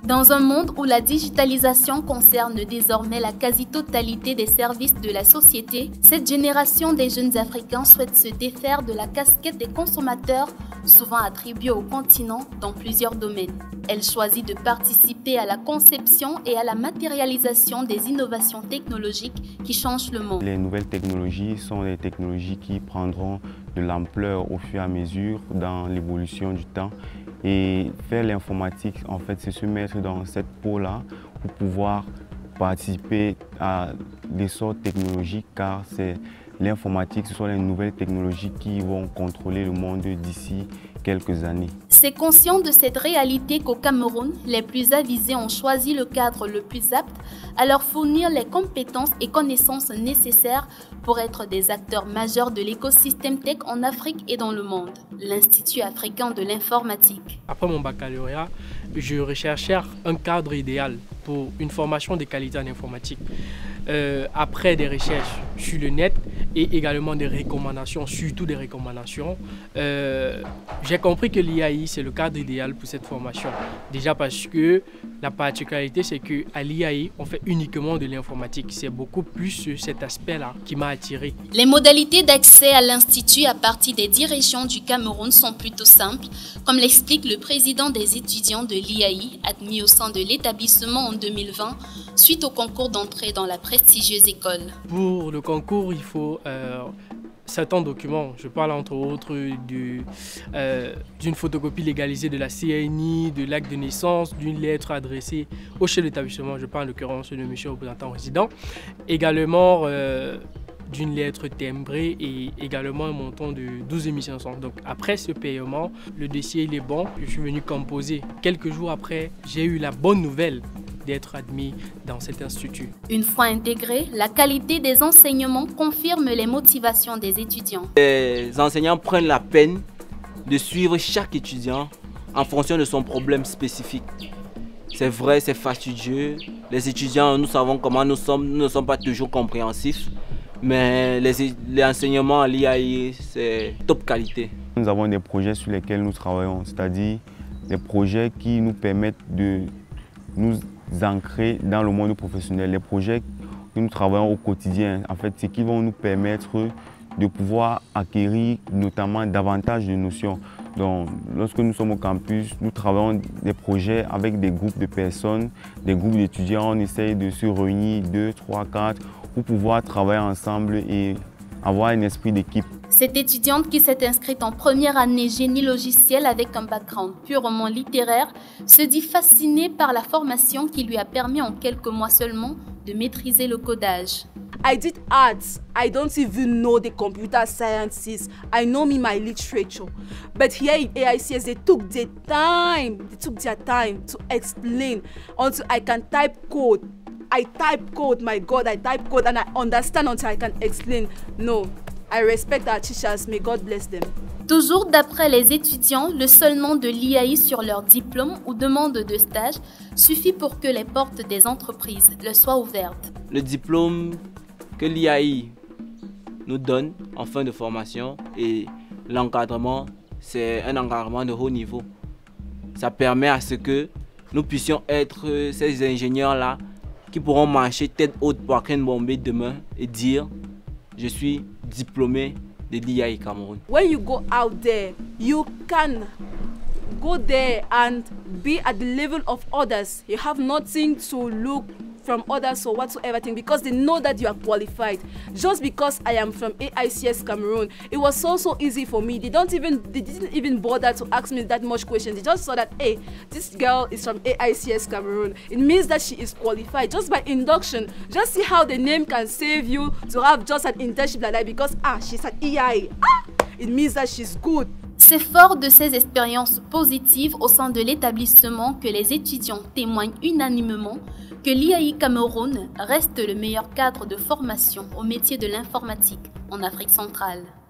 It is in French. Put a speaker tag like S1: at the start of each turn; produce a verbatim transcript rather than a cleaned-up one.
S1: Dans un monde où la digitalisation concerne désormais la quasi-totalité des services de la société, cette génération des jeunes Africains souhaite se défaire de la casquette des consommateurs, souvent attribuée au continent dans plusieurs domaines. Elle choisit de participer à la conception et à la matérialisation des innovations technologiques qui changent le monde.
S2: Les nouvelles technologies sont des technologies qui prendront de l'ampleur au fur et à mesure dans l'évolution du temps. Et faire l'informatique, en fait, c'est se mettre dans cette peau-là pour pouvoir participer à l'essor technologique, car c'est l'informatique, ce sont les nouvelles technologies qui vont contrôler le monde d'ici quelques années.
S1: C'est conscient de cette réalité qu'au Cameroun, les plus avisés ont choisi le cadre le plus apte à leur fournir les compétences et connaissances nécessaires pour être des acteurs majeurs de l'écosystème tech en Afrique et dans le monde, l'Institut africain de l'informatique.
S3: Après mon baccalauréat, je recherchais un cadre idéal pour une formation de qualité en informatique. Euh, après des recherches sur le net et également des recommandations, surtout des recommandations, euh, j'ai compris que l'I A I c'est le cadre idéal pour cette formation. Déjà parce que la particularité c'est qu'à l'I A I on fait uniquement de l'informatique. C'est beaucoup plus cet aspect-là qui m'a attiré.
S1: Les modalités d'accès à l'Institut à partir des dix régions du Cameroun sont plutôt simples, comme l'explique le président des étudiants de l'I A I, admis au sein de l'établissement en deux mille vingt, suite au concours d'entrée dans la prestigieuse école.
S3: Pour le concours, il faut euh, certains documents. Je parle entre autres d'une euh, photocopie légalisée de la C N I, de l'acte de naissance, d'une lettre adressée au chef d'établissement. Je parle en l'occurrence de monsieur représentant résident. Également euh, d'une lettre timbrée et également un montant de douze mille cinq cents. Donc après ce paiement, le dossier il est bon. Je suis venu composer. Quelques jours après, j'ai eu la bonne nouvelle d'être admis dans cet institut.
S1: Une fois intégré, la qualité des enseignements confirme les motivations des étudiants.
S4: Les enseignants prennent la peine de suivre chaque étudiant en fonction de son problème spécifique. C'est vrai, c'est fastidieux. Les étudiants, nous savons comment nous sommes, nous ne sommes pas toujours compréhensifs, mais les, les enseignements à l'I A I, c'est top qualité.
S2: Nous avons des projets sur lesquels nous travaillons, c'est-à-dire des projets qui nous permettent de nous ancrer dans le monde professionnel. Les projets que nous travaillons au quotidien, en fait, c'est qui vont nous permettre de pouvoir acquérir notamment davantage de notions. Donc, lorsque nous sommes au campus, nous travaillons des projets avec des groupes de personnes, des groupes d'étudiants. On essaye de se réunir deux, trois, quatre pour pouvoir travailler ensemble et avoir un esprit d'équipe.
S1: Cette étudiante qui s'est inscrite en première année génie logiciel avec un background purement littéraire se dit fascinée par la formation qui lui a permis en quelques mois seulement de maîtriser le codage.
S5: I did arts. I don't even know the computer sciences. I know me my literature. But here in A I C S, they took their time. They took their time to explain until I can type code. I type code, my God, I type code and I understand until I can explain. No. I respect our teachers, may God bless them.
S1: Toujours d'après les étudiants, le seul nom de l'I A I sur leur diplôme ou demande de stage suffit pour que les portes des entreprises leur soient ouvertes.
S4: Le diplôme que l'I A I nous donne en fin de formation et l'encadrement, c'est un encadrement de haut niveau. Ça permet à ce que nous puissions être ces ingénieurs-là qui pourront marcher tête haute pour Aken Bombay demain et dire « Je suis diplômé de l'I A I Cameroun ».
S5: When you go out there, you can go there and be at the level of others. You have nothing to look from others or whatsoever thing because they know that you are qualified. Just because I am from A I C S Cameroon, it was so so easy for me. They don't even they didn't even bother to ask me that much questions. They just saw that hey, this girl is from A I C S Cameroon. It means that she is qualified just by induction. Just see how the name can save you to have just an internship like that because ah she's at E I. Ah, it means that she's good.
S1: C'est fort de ces expériences positives au sein de l'établissement que les étudiants témoignent unanimement que l'I A I Cameroun reste le meilleur cadre de formation au métier de l'informatique en Afrique centrale.